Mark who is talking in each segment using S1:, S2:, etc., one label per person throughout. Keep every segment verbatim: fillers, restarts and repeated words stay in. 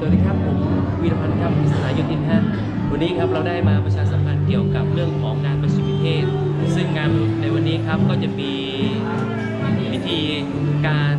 S1: วัสดีครับผมวีรพันธ์ครับพิศนาโยธินฮะวันนี้ครับเราได้มาประชาสัมพันธ์เกี่ยวกับเรื่องของงานประชิมนิเทศซึ่งงานในวันนี้ครับก็จะมีพิธีการ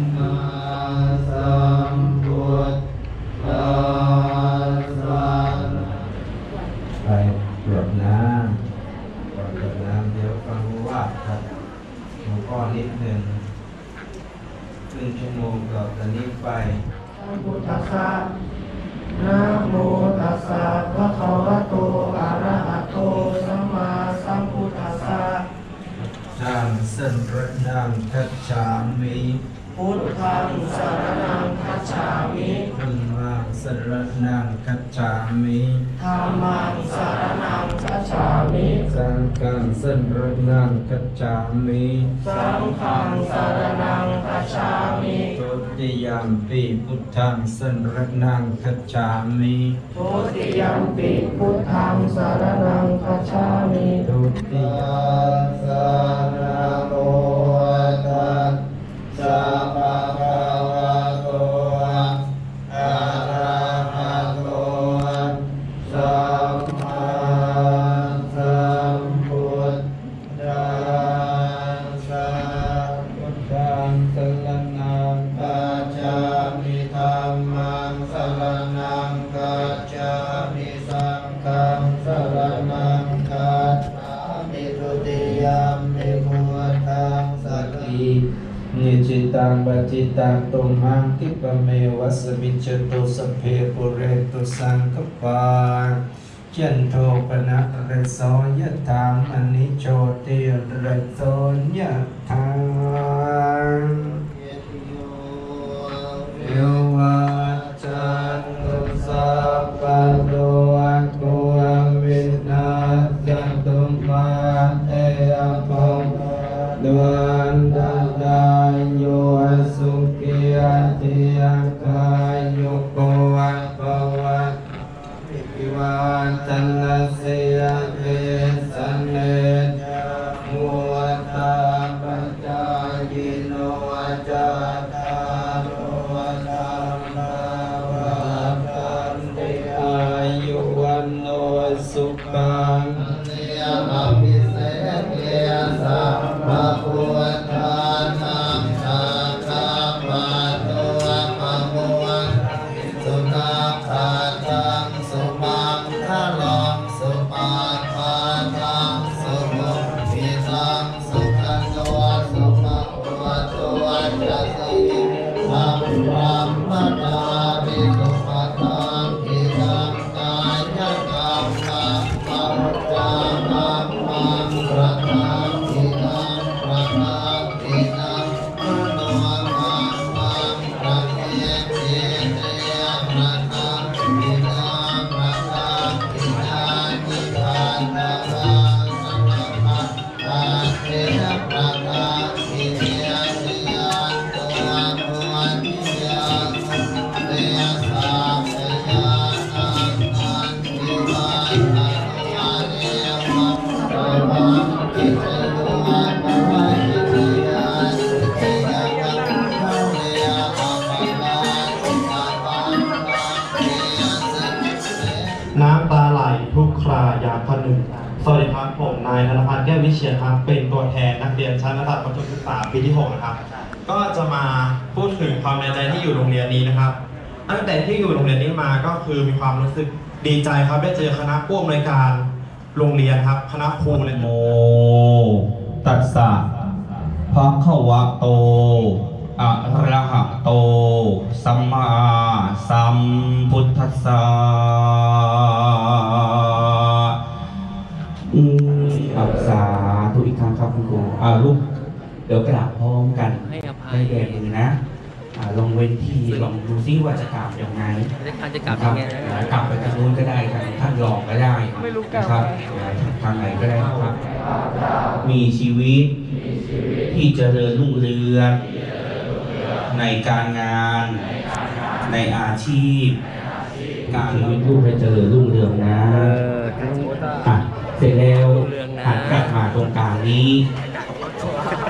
S2: ไปตรวจน้ำตรวจน้ำเดี๋ยวฟังว่าครับหลวงพ่อนิดหนึ่งครึ่งชั่วโมงต่อจากนี้ไปนะโมตัสสะนะโมตัสสะภะคะวะโตอะระหะโตสัมมาสัมพุทธัสสะธังสันรนังคัจฉามิพุทธังสรณังคัจฉามิธัมมังสรณังคัจฉามิธัมมังสรณังคัจฉามิสังฆังสรณังคัจฉามิสังฆังสรณังคัจฉามิทุติยัมปิพุทธังสรณังคัจฉามิทุติยัมปิพุทธังสรณังคัจฉามิทุติยัมสรณังโอตัสสัมมาสัมพุทธัสสะอะระหะโตสัมมาสัมพุทธัสสะพุทธังสรณังคัจฉามิธัมมังสรณังคัจฉามิสังฆังสรณังคัจฉามิทุติยัมปิพุทธังสักขินิจิตังปัจจิตังตุมหังคิปะเมวัสมิจจตุสัพเพปุเรตุสังคปาจันโทปนะระโสยะถามอนิโชติระโสยะถามเอวัจจันตุสัพพะโลกวินาศตุมาเตภดวันดาดายโยสุขิยติยกายโยโกวัตภวัตปิวันตันละเสยเกสันเลมุตาปัจจายโนจาตาโรธรรมวัฏันติอายุวันโนสุขังเนียมภิเศษเกสัมภะพุทธานังชาคาปะโตภะคะวะสุนาคาตังสุมังคลังสุมาคาตังสุโมทิตังสุขันโตสุภะวะโตจัสสิธัมมัมมะตาวิสุปะตังอิทังกายกัมมังปัจจานัมมังประทังอิทังประทังอิทังมโนมังมังประเทติเตประทังอิทังประทังอิทังอิทังประทังสัมมาอาเทประทังอิเทติยันตัวตัวนิยังเตสาเตยานันนันติวันนันวันเอวังสวังกิจโยวันวันกิจยาสุติยาวันเข้าเรียอาภัยมาสุตาวันมาเรียสิเส
S3: น้ำตาไหลทุกครายามพนึกสวัสดีครับผมนายธนพัฒน์แก้ววิเชียรครับเป็นตัวแทนนักเรียนชั้นระดับประถมศึกษาปีที่หกนะครับก็จะมาพูดถึงความในใจที่อยู่โรงเรียนนี้นะครับตั้งแต่ที่อยู่โรงเรียนนี้มาก็คือมีความรู้สึกดีใจครับได้เจอคณะผู้อำนวยการโรงเรียนครับคณะครูเลย
S4: โมตัสสะภะคะวะโตอะระหะโตสัมมาสัมพุทธัสสะอืมอับสาธุอีกครั้งครับคุณครูอ่าลูกเดี๋ยวกราบพร้อมกัน
S1: ให้อภัย
S4: ให้แก่มือนะอ่าลองเว้นที่ลองดูซิว่าจะกราบยังไง
S1: ท่านจะกลับยังไงนะ
S4: กลับไปทางนู้นก็ได้ครับท่านรองก็ได้นะครับทางไหนก็ได้ครับ มีชีวิตที่เจริญรุ่งเรืองในการงานในอาชีพการชีวิตลูกให้เจริญรุ่งเรืองนะอ่ะเสร็จแล้วหันกลับมาตรงกลางนี้